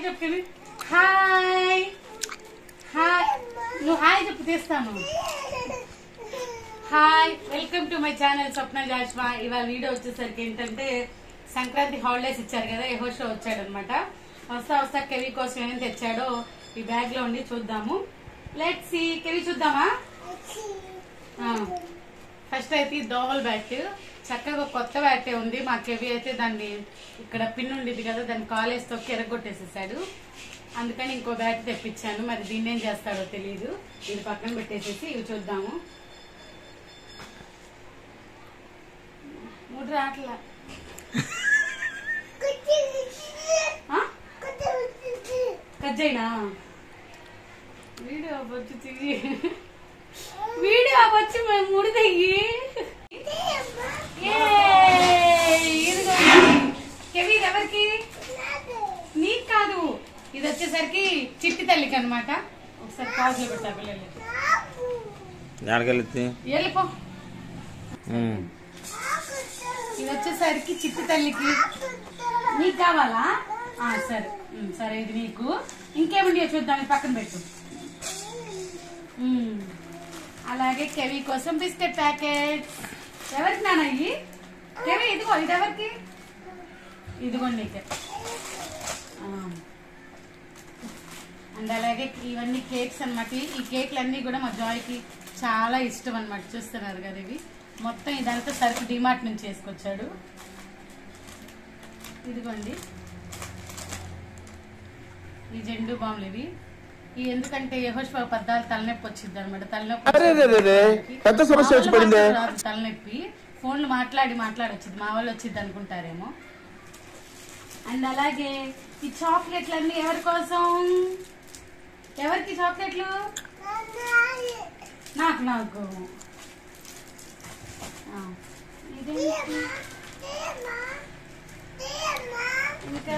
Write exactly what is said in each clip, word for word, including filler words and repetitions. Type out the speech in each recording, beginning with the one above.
చెప్పు hi hi నువ్వు hi చెప్పు తీస్తాను hi welcome to my channel Swapna Joshua ఇవాళ వీడియో వచ్చేసరికి ఏంటంటే సంక్రాంతి హాలిడేస్ ఇచ్చారు కదా యహోషో వచ్చాడు అనమాట వస్తా వస్తా కెవి కోసం ఏమైనా తెచ్చాడో ఈ బ్యాగ్ లో ఉండి చూద్దాము లెట్స్ సీ కెవి చూద్దామా ఫస్ట్ అయితే దోవల్ బ్యాట్ చక్కగా కొత్త బ్యాటే ఉంది మా కెవి అయితే దాన్ని ఇక్కడ పిన్ ఉండేది కదా దాన్ని కాలేజ్ తొక్కి ఎరగొట్టేసేసాడు అందుకని ఇంకో బ్యాట్ తెప్పించాను మరి దీన్ని ఏం చేస్తాడో తెలియదు ఇది పక్కన పెట్టేసేసి ఇవి చూద్దాము మూడు రాట్లా కజ్జైనా వీడియో వచ్చి వీడియో వచ్చి మేము మూడు తెగి ఎవరికి నీకు కాదు ఇది వచ్చేసరికి చిట్టి తల్లికి అనమాట ఒకసారి పాజ్ లో పెట్టా పిల్లలకి వెళ్ళిపో ఇది వచ్చేసరికి చిట్టి తల్లికి నీకు కావాలా సరే సరే ఇది నీకు ఇంకేముండి చూద్దాం పక్కన పెట్టు అలాగే కెవి కోసం బిస్కెట్ ప్యాకెట్ ఎవరికి నాన్న ఇవి కెవి ఇదిగో ఇది ఎవరికి ఇదిగోండి నీకే అండ్ అలాగే ఇవన్నీ కేక్స్ అనమాట ఈ కేక్లు అన్ని కూడా మా జాయ్కి చాలా ఇష్టం అనమాట చూస్తున్నారు కదా ఇవి మొత్తం ఇదంతా సరుకు డిమార్ట్ నుంచి వేసుకొచ్చాడు ఇదిగోండి ఈ జెండు బాంబులు ఇవి ఈ ఎందుకంటే యెహోషువ పద్దాలు తలనొప్పి వచ్చింది అనమాట తలనొప్పి తలనొప్పి ఫోన్లు మాట్లాడి మాట్లాడొచ్చింది మా వాళ్ళు వచ్చింది అనుకుంటారేమో అండ్ అలాగే ఈ చాక్లెట్లు అన్ని ఎవరి కోసం ఎవరికి చాక్లెట్లు నాకు నాకు ఇంకా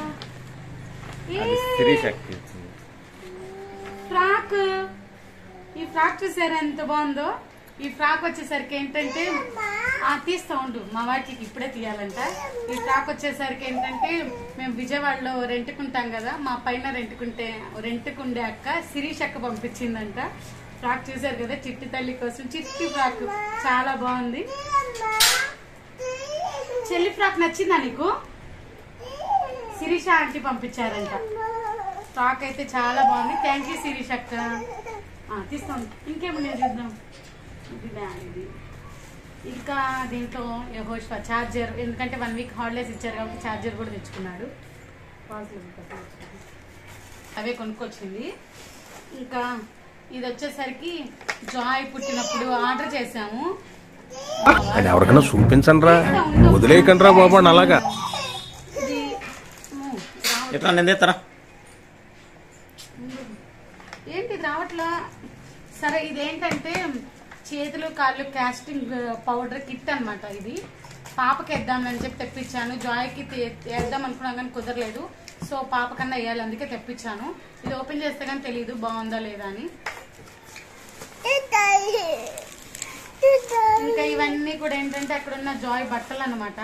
ఫ్రాక్ ఈ ఫ్రాక్ చూసారా ఎంత బాగుందో ఈ ఫ్రాక్ వచ్చేసరికి ఏంటంటే తీస్తా ఉండు మా వాటికి ఇప్పుడే తీయాలంట ఈ ఫ్రాక్ వచ్చేసరికి ఏంటంటే మేము విజయవాడలో రెంట్కుంటాం కదా మా పైన రెంట్కుంటే రెంట్కుండే అక్క శిరీష్ అక్క పంపించిందంట ఫ్రాక్ చూసారు కదా చిట్టి తల్లి కోసం చిట్టి ఫ్రాక్ చాలా బాగుంది చెల్లి ఫ్రాక్ నచ్చిందా నీకు శిరీష ఆంటీ పంపించారంట ఫ్రాక్ అయితే చాలా బాగుంది థ్యాంక్ యూ శిరీష్ అక్క తీస్తాం ఇంకేమన్నా చూద్దాం ఇది ఇది ఇంకా దీంట్లో యెహోషువ ఛార్జర్ ఎందుకంటే వన్ వీక్ హాలిడేస్ ఇచ్చారు కాబట్టి ఛార్జర్ కూడా తెచ్చుకున్నాడు అవే కొనుక్కొచ్చింది ఇంకా ఇది వచ్చేసరికి జాయ్ పుట్టినప్పుడు ఆర్డర్ చేసాము ఎవరికైనా చూపించండి రా వదిలేయకండి రా బాబు అలాగా ఏంటి రావట్లా సరే ఇదేంటంటే చేతులు కాళ్ళు కాస్టింగ్ పౌడర్ కిట్ అనమాట ఇది పాపకి వేద్దామని చెప్పి తెప్పించాను జాయ్కి వేద్దాం అనుకున్నా కానీ కుదరలేదు సో పాప కన్నా వేయాలి అందుకే తెప్పించాను ఇది ఓపెన్ చేస్తే కానీ తెలియదు బాగుందా లేదా అని ఇంకా ఇవన్నీ కూడా ఏంటంటే అక్కడ ఉన్న జాయ్ బట్టలు అనమాట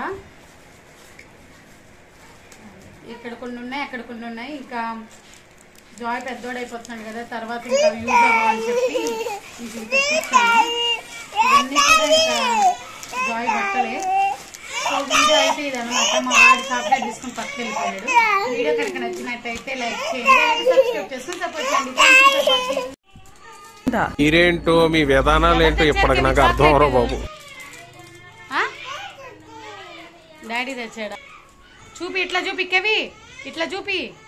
ఇక్కడ కొన్ని ఉన్నాయి అక్కడ కొన్ని ఉన్నాయి ఇంకా జాయ్ పెద్దోడైపోతున్నాడు కదా తర్వాత ఇంకా యూజ్ అవ్వాలని చెప్పి ఇది తెప్పించాను ఇవన్నీ కూడా ఇంకా జాయ్ బట్టలే సో వీడియో అయితే ఇది అనమాట మా వాడి చాక్లెట్ తీసుకుని పక్కకి వెళ్ళిపోయాడు వీడియో కనుక నచ్చినట్టయితే లైక్ చేయండి సబ్స్క్రైబ్ చేసుకుని సపోర్ట్ చేయండి మీరేంటో మీ విధానాలు ఏంటో ఇప్పటికి నాకు అర్థం అవరో బాబు డాడీ తెచ్చాడా చూపి ఇట్లా చూపి కెవి ఇట్లా చూపి